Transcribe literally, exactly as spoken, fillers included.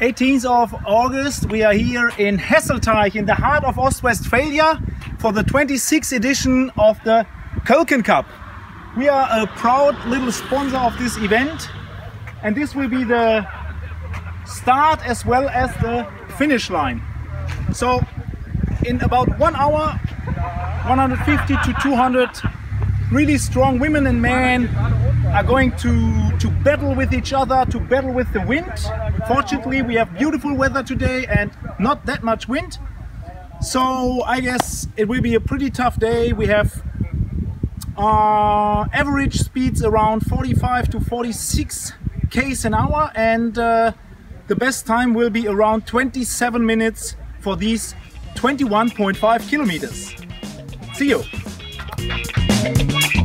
eighteenth of August, we are here in Hesselteich in the heart of Ostwestphalia for the twenty-sixth edition of the Kölken Cup. We are a proud little sponsor of this event, and this will be the start as well as the finish line. So in about one hour, one hundred fifty to two hundred really strong women and men are going to, to battle with each other, to battle with the wind. Fortunately, we have beautiful weather today and not that much wind. So I guess it will be a pretty tough day. We have uh, average speeds around forty-five to forty-six kilometers an hour, and uh, the best time will be around twenty-seven minutes for these twenty-one point five kilometers. See you!